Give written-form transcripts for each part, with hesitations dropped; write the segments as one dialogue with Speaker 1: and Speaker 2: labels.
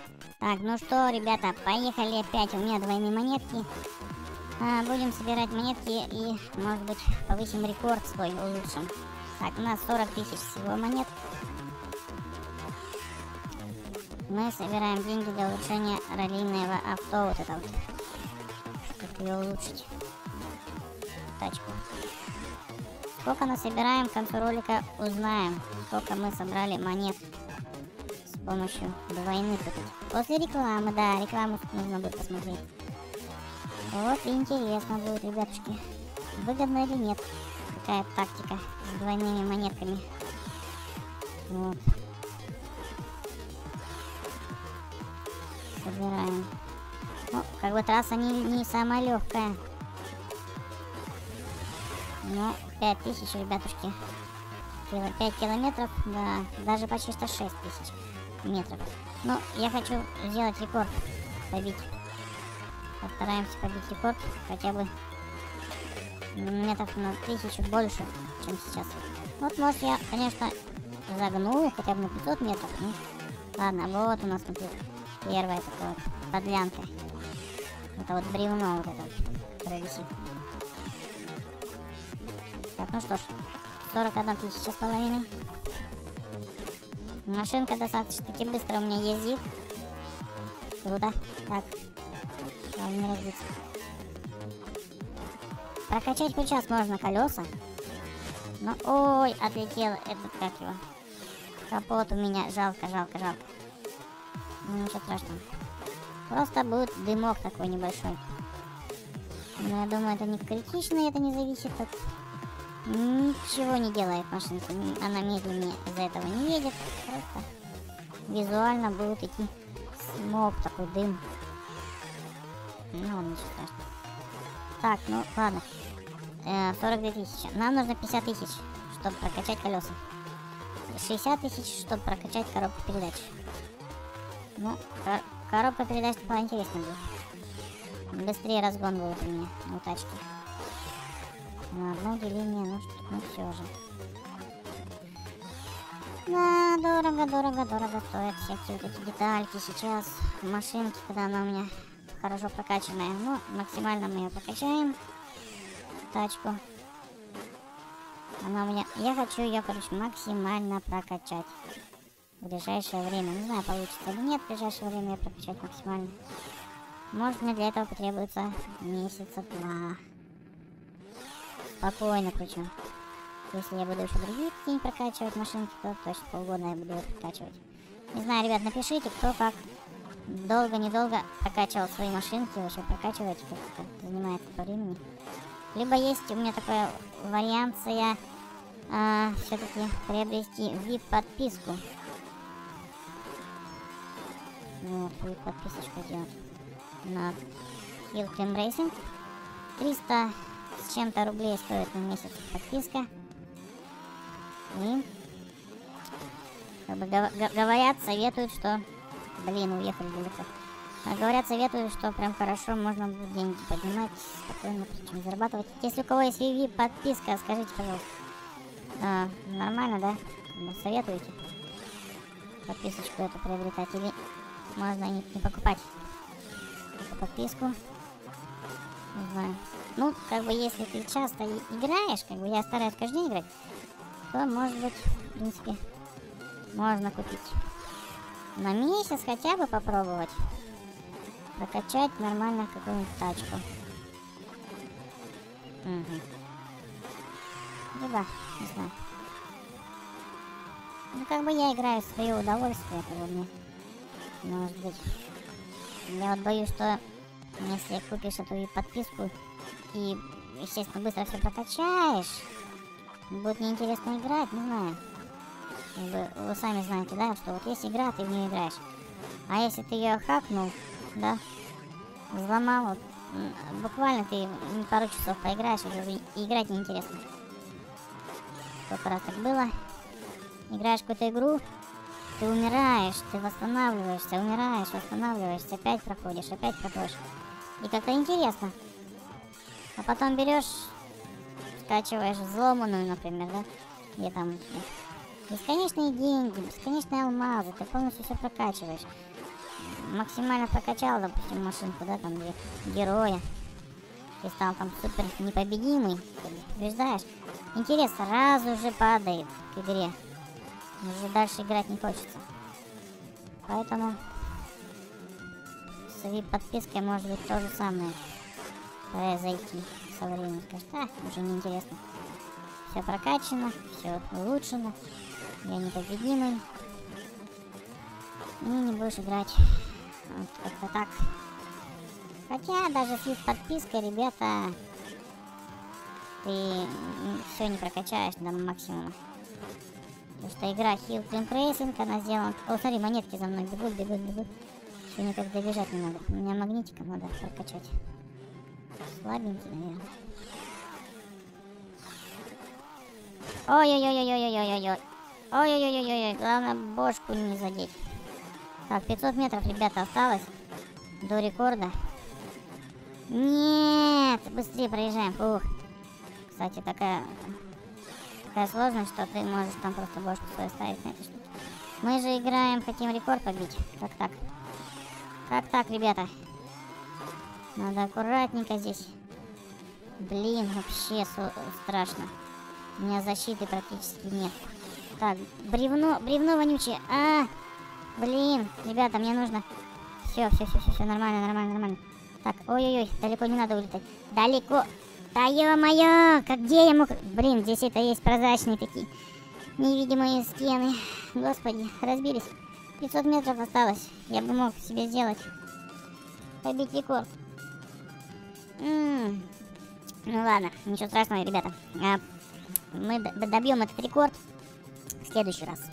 Speaker 1: Так, ну что, ребята, поехали опять. У меня двойные монетки. Будем собирать монетки и, может быть, повысим рекорд свой, улучшим. Так, у нас 40 тысяч всего монет. Мы собираем деньги для улучшения раллийного авто. Вот это вот. Чтобы ее улучшить. Тачку. Сколько насобираем, к концу ролика узнаем, сколько мы собрали монет с помощью двойных. После рекламы, да, рекламу нужно будет посмотреть. Вот и интересно будет, ребятушки, выгодно или нет такая тактика с двойными монетками. Вот. Собираем. Ну, как бы трасса не самая легкая. Но 5000, ребятушки. 5 километров, да, даже почти что 6000 метров. Ну, я хочу сделать рекорд, побить. Постараемся побить рекорд хотя бы метров на 1000 больше, чем сейчас. Вот, может, я, конечно, загну хотя бы на 500 метров. Ну, ладно, вот у нас тут первая такая вот подлянка. Это вот бревно вот это вот, которое висит. Так, ну что ж, 41 тысяча с половиной. Машинка достаточно-таки быстро у меня ездит. Круто. Так, главное не разбиться. Прокачать хоть сейчас можно колеса. Но, ой, отлетел этот, как его, капот у меня. Жалко, жалко, жалко. Ну, ничего страшного. Просто будет дымок такой небольшой. Но я думаю, это не критично, это не зависит от... Ничего не делает машинка. Она медленнее из-за этого не едет. Просто визуально будет идти смог, такой дым. Ну, ничего страшного. Так, ну ладно. 42 тысячи. Нам нужно 50 тысяч, чтобы прокачать колеса. 60 тысяч, чтобы прокачать коробку передач. Ну, коробка передач поинтереснее будет. Быстрее разгон будет у меня у тачки. На одно деление, ну все же. Да, дорого стоят всякие вот эти детальки сейчас в машинке, когда она у меня хорошо прокачанная. Ну, максимально мы ее прокачаем. Тачку. Она у меня... Я хочу ее, короче, максимально прокачать в ближайшее время. Не знаю, получится или нет в ближайшее время ее прокачать максимально. Может, мне для этого потребуется месяца 2. Спокойно, причем. Если я буду еще другие какие-нибудь прокачивать машинки, то точно полгода я буду их прокачивать. Не знаю, ребят, напишите, кто как долго-недолго прокачивал свои машинки, вообще прокачиваете, как это занимает по времени. Либо есть у меня такая варианция все-таки приобрести VIP-подписку. Вот, VIP-подписочку делать на Hill Climb Racing. 300 с чем-то рублей стоит на месяц подписка. И как бы говорят, советуют, что... Блин, уехали далеко. Говорят, советуют, что прям хорошо можно будет деньги поднимать, спокойно, причем зарабатывать. Если у кого есть VIP подписка, скажите, пожалуйста. Нормально, да? Советуете подписочку эту приобретать или можно не покупать эту подписку? Не знаю. Ну, как бы, если ты часто играешь, как бы я стараюсь каждый день играть, то, может быть, в принципе, можно купить. На месяц хотя бы попробовать прокачать нормально какую-нибудь тачку. Угу. Либо, не знаю. Ну, как бы я играю в свое удовольствие, как бы мне, может быть. Я вот боюсь, что если купишь эту подписку и, естественно, быстро все прокачаешь, будет неинтересно играть, не знаю. Вы сами знаете, да, что вот есть игра, ты в нее играешь. А если ты ее хакнул, да, взломал, вот, буквально ты пару часов поиграешь, уже играть неинтересно. Сколько раз так было. Играешь в какую-то игру, ты умираешь, ты восстанавливаешься, умираешь, восстанавливаешься, опять проходишь. И как-то интересно. А потом берешь, скачиваешь взломанную, например, да, где там бесконечные деньги, бесконечные алмазы, ты полностью все прокачиваешь. максимально прокачал, допустим, машинку, да, там, где героя. Ты стал там супер непобедимый, побеждаешь. Интерес сразу же падает к игре. Уже дальше играть не хочется. Поэтому с VIP-подпиской может быть то же самое произойти со временем. Скажешь, а, уже неинтересно. Все прокачано, все улучшено. Я непобедимый. И не будешь играть. Вот как-то так. Хотя даже с VIP-подпиской, ребята, ты все не прокачаешь до максимума. Потому что игра Hill Climb Racing, она сделана... О, смотри, монетки за мной бегут. Еще никак добежать не надо. У меня магнитиком надо прокачать. Слабенький, наверное. Ой-ой-ой-ой-ой-ой-ой-ой. Ой-ой-ой-ой-ой. Главное, бошку не задеть. Так, 500 метров, ребята, осталось до рекорда. Нет, быстрее проезжаем. Фух. Кстати, такая сложность, что ты можешь там просто бошку свою ставить на этой штуке. Мы же играем, хотим рекорд побить. Как так? Как так, ребята? Надо аккуратненько здесь. Блин, вообще страшно. У меня защиты практически нет. Так, бревно вонючее. Блин, ребята, мне нужно... Все, нормально. Так, ой-ой-ой, далеко не надо улетать. Далеко. Да ё-моё, где я мог... Блин, здесь это есть прозрачные такие невидимые стены. Господи, разбились. 500 метров осталось. Я бы мог себе сделать. Побить рекорд. Ну ладно, ничего страшного, ребята. Мы добьем этот рекорд в следующий раз.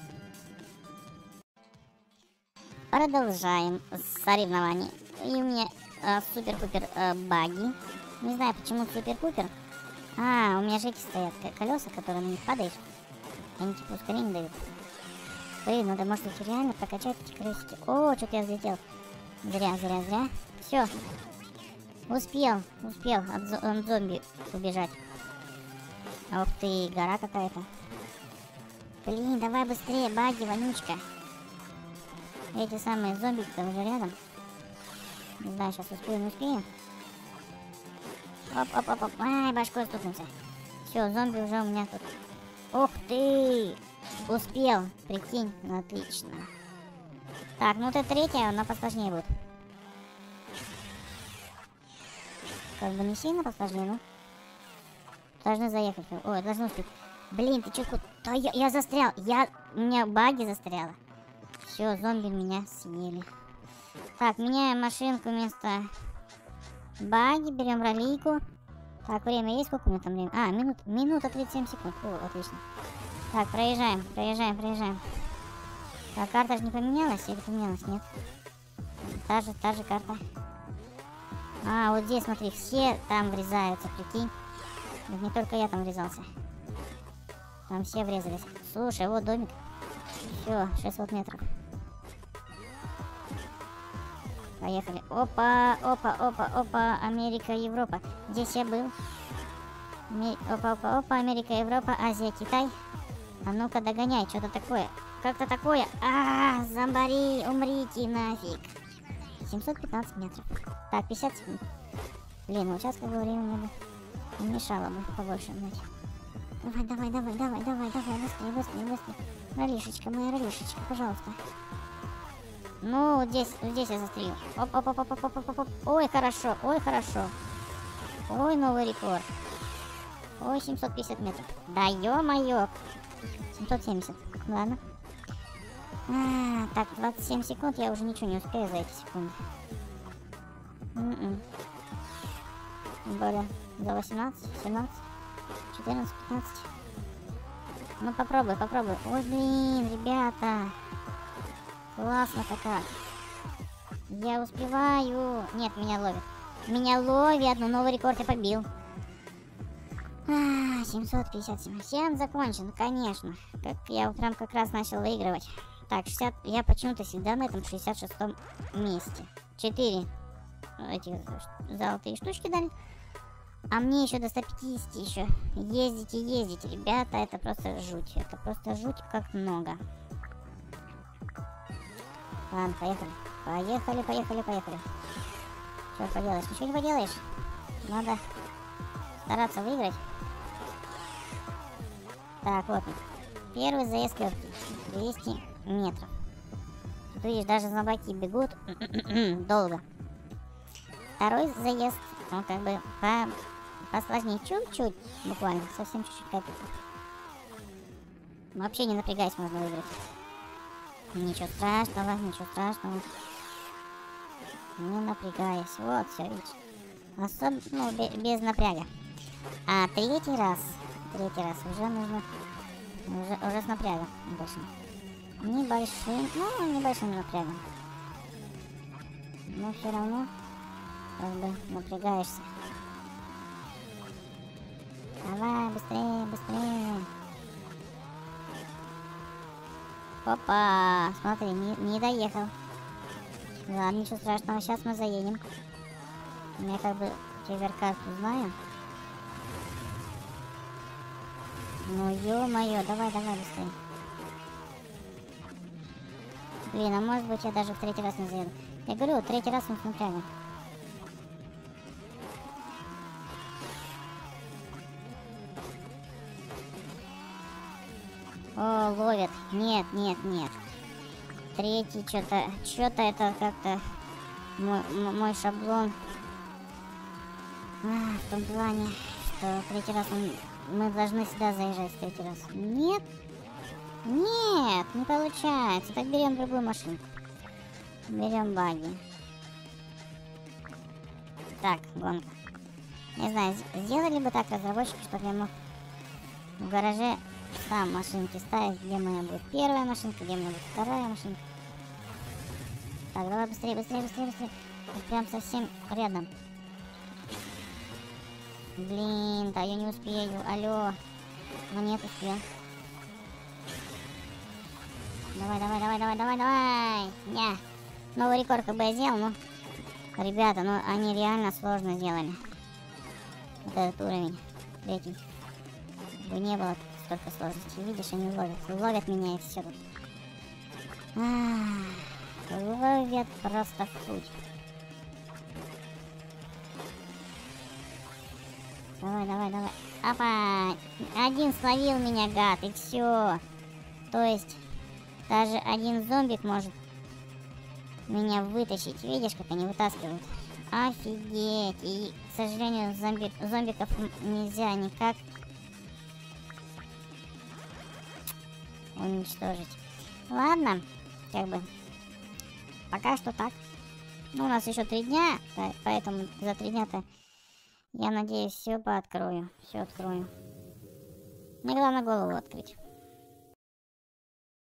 Speaker 1: Продолжаем соревнования. И у меня супер-пупер баги. Не знаю, почему супер-пупер. У меня же эти стоят колеса, которые на них падаешь. Они типа ускорение дают. Блин, надо, может быть, реально прокачать эти колесики. О, что-то я взлетел. Зря. Все. Успел от зомби убежать. Ух ты, гора какая-то. Блин, давай быстрее, баги, вонючка. Эти самые зомби, кто уже рядом. Не знаю, сейчас успеем, не успеем. Оп. Ай, башкой стукнулся. Все, зомби уже у меня тут. Ух ты! Успел, прикинь. Ну, отлично. Так, ну это третья, она посложнее будет. Как бы не сильно посложнее, ну. Должны заехать. Ой, должны успеть. Блин, ты чё, да я застрял. У меня баги застряла. Все, зомби меня съели. Так, меняем машинку вместо баги. Берем ролейку. Так, время есть? Сколько у меня там времени? Минута 37 секунд. О, отлично. Так, проезжаем. Так, карта же не поменялась? Или поменялась? Нет. Та же карта. Вот здесь, смотри, все там врезаются, прикинь. Не только я там врезался. Там все врезались. Слушай, вот домик. Все, 600 метров. Поехали. Опа. Америка, Европа. Здесь я был. Опа. Америка, Европа, Азия, Китай. А ну-ка догоняй, что-то такое. Как-то такое. Зомбари, умрите нафиг. 715 метров. Так, 50 секунд. Блин, вот сейчас как бы время мне бы не мешало бы побольше дать. Давай, быстрее. Ролишечка, моя ролишечка, пожалуйста. Ну, вот здесь я застрелю. Оп. Ой, хорошо. Ой, новый рекорд. Ой, 750 метров. Да ё-моё. 770. Ладно. Так, 27 секунд, я уже ничего не успею за эти секунды. Тем более за 18, 17, 14, 15. Ну попробуй. Ой, блин, ребята. Классно-то как. Я успеваю. Нет, меня ловят, но новый рекорд я побил. 757. Всем закончен, конечно. Я утром как раз начал выигрывать. Так, 60. Я почему-то всегда на этом 66-м месте. 4 этих золотые штучки дали. А мне еще до 150 еще. Ездите, ребята, это просто жуть. Это просто жуть как много. Ладно, поехали. Поехали, поехали, поехали. Что поделаешь? Ничего не поделаешь. Надо стараться выиграть. Так, вот. Первый заезд легкий. 200 метров. Тут видишь, даже зомбаки бегут долго. Второй заезд, он как бы посложнее чуть-чуть, буквально, совсем чуть-чуть капельку. Вообще не напрягаясь, можно выиграть. Ничего страшного, ничего страшного. Не напрягаясь. Вот, все, видишь. Особенно, ну, без напряга. А третий раз уже нужно, уже с напрягом небольшим. Небольшим напрягом. Но все равно, как бы, напрягаешься. Давай, быстрее, быстрее. Опа, смотри, не доехал. Ладно, ничего страшного, сейчас мы заедем. Я как бы карту знаю. Ну ё-моё, давай быстрее. Блин, а может быть я даже в третий раз не заеду. Я говорю, третий раз он с напрягом. О, ловят. Нет. Третий что-то это как-то мой шаблон. В том плане, что третий раз мы должны сюда заезжать в третий раз. Нет, не получается. Так берем другую машинку. Берем багги. Так, гонка. Не знаю, сделали бы так разработчики, чтобы я мог в гараже сам машинки ставить, где у меня будет первая машинка, где у меня будет вторая машинка. Так, давай быстрее. Тут прям совсем рядом. Блин, да я не успею. Алло. Ну нет, успел. Давай. Ня. Новый рекорд как бы я сделал, но... Ребята, ну они реально сложно сделали. Вот этот уровень. Третий. Чтобы не было столько сложностей. Видишь, они ловят меня и все тут. Ловят просто в путь. Давай. Опа! Один словил меня, гад, и все. То есть, даже один зомбик может меня вытащить. Видишь, как они вытаскивают? Офигеть! И, к сожалению, зомбиков нельзя никак уничтожить. Ладно, как бы, пока что так. Ну, у нас еще 3 дня, поэтому за 3 дня-то, я надеюсь, все пооткрою. Все открою. Мне главное голову открыть.